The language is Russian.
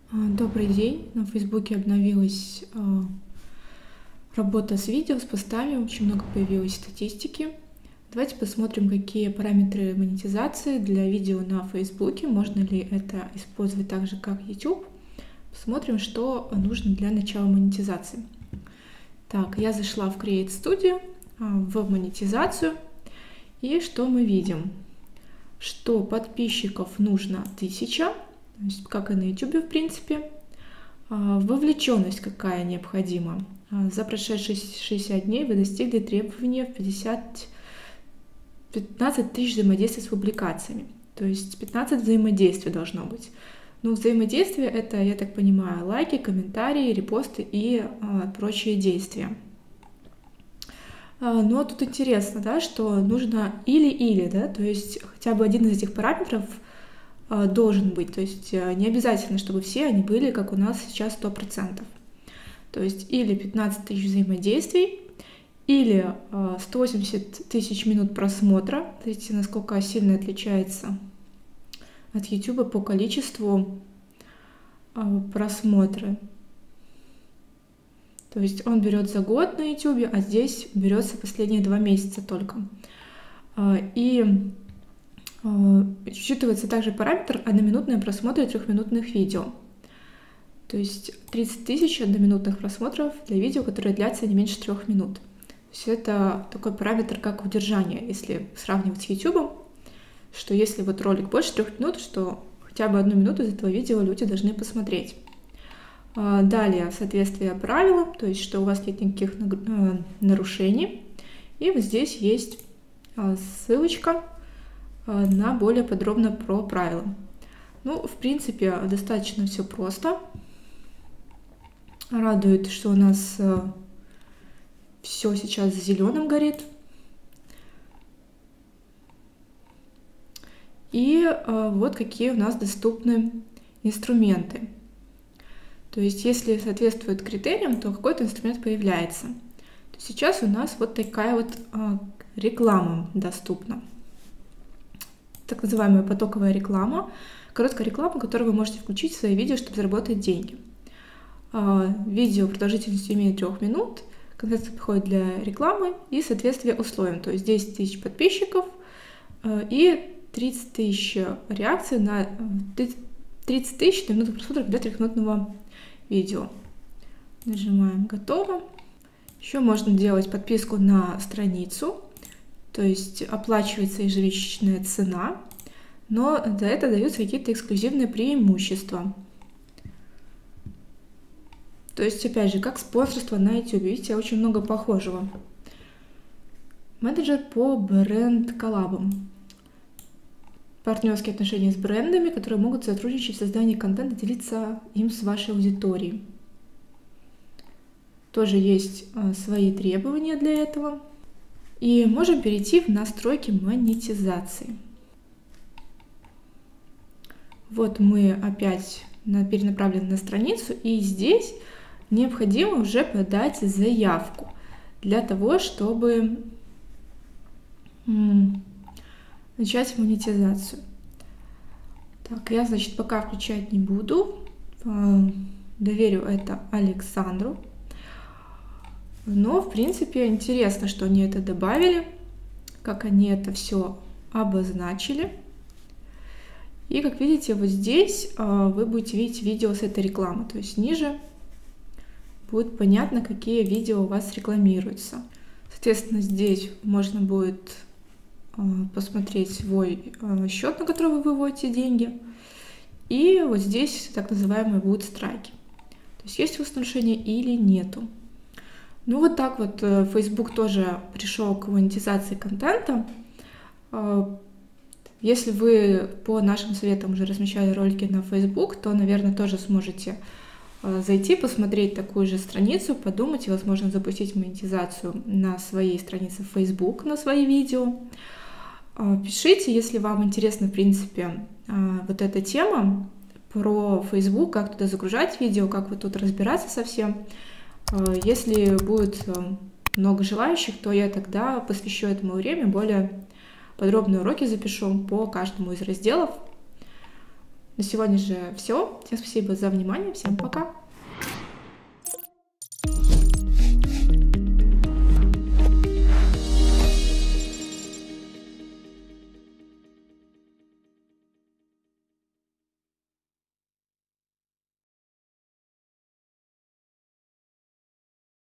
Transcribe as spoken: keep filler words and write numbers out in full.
Добрый день. На Фейсбуке обновилась а, работа с видео, с постами. Очень много появилось статистики. Давайте посмотрим, какие параметры монетизации для видео на Фейсбуке. Можно ли это использовать так же, как YouTube. Посмотрим, что нужно для начала монетизации. Так, я зашла в Create Studio, а, в монетизацию. И что мы видим? Что подписчиков нужно тысяча. То есть, как и на YouTube, в принципе. Вовлеченность какая необходима. За прошедшие шестьдесят дней вы достигли требования в пятьдесят, пятнадцать тысяч взаимодействий с публикациями. То есть пятнадцать взаимодействий должно быть. Ну, взаимодействие — это, я так понимаю, лайки, комментарии, репосты и а, прочие действия. Но тут интересно, да, что нужно или-или, да, то есть хотя бы один из этих параметров должен быть. То есть не обязательно, чтобы все они были, как у нас сейчас, сто процентов. То есть или пятнадцать тысяч взаимодействий, или сто восемьдесят тысяч минут просмотра. Смотрите, насколько сильно отличается от YouTube по количеству просмотра. То есть он берет за год на YouTube, а здесь берется последние два месяца только. И учитывается также параметр одноминутные просмотры трехминутных видео. То есть тридцать тысяч одноминутных просмотров для видео, которые длятся не меньше трех минут. То есть это такой параметр, как удержание, если сравнивать с YouTube, что если вот ролик больше трех минут, что хотя бы одну минуту из этого видео люди должны посмотреть. Далее соответствие правилам, то есть что у вас нет никаких нарушений. И вот здесь есть ссылочка на более подробно про правила. Ну, в принципе, достаточно все просто. Радует, что у нас все сейчас зеленым горит. И вот какие у нас доступны инструменты. То есть, если соответствует критериям, то какой-то инструмент появляется. То сейчас у нас вот такая вот реклама доступна. Так называемая потоковая реклама, короткая реклама, которую вы можете включить в свои видео, чтобы заработать деньги. Видео продолжительностью имеет трех минут, контент подходит для рекламы и соответствие условиям, то есть десять тысяч подписчиков и тридцать тысяч реакций на тридцать тысяч минут просмотров для трехминутного видео. Нажимаем «Готово». Еще можно делать подписку на страницу. То есть оплачивается ежемесячная цена, но за это даются какие-то эксклюзивные преимущества. То есть, опять же, как спонсорство на YouTube. Видите, очень много похожего. Менеджер по бренд-коллабам. Партнерские отношения с брендами, которые могут сотрудничать в создании контента, делиться им с вашей аудиторией. Тоже есть свои требования для этого. И можем перейти в настройки монетизации. Вот мы опять перенаправлены на страницу, и здесь необходимо уже подать заявку для того, чтобы начать монетизацию. Так, я, значит, пока включать не буду. Доверю это Александру. Но, в принципе, интересно, что они это добавили, как они это все обозначили. И, как видите, вот здесь вы будете видеть видео с этой рекламы. То есть ниже будет понятно, какие видео у вас рекламируются. Соответственно, здесь можно будет посмотреть свой счет, на который вы выводите деньги. И вот здесь так называемые будут страйки. То есть есть у вас нарушение или нету. Ну вот так вот Facebook тоже пришел к монетизации контента. Если вы по нашим советам уже размещали ролики на Facebook, то, наверное, тоже сможете зайти, посмотреть такую же страницу, подумать и, возможно, запустить монетизацию на своей странице в Facebook, на свои видео. Пишите, если вам интересна, в принципе, вот эта тема про Facebook, как туда загружать видео, как вот тут разбираться со всем. Если будет много желающих, то я тогда посвящу этому время, более подробные уроки запишу по каждому из разделов. На сегодня же все. Всем спасибо за внимание. Всем пока.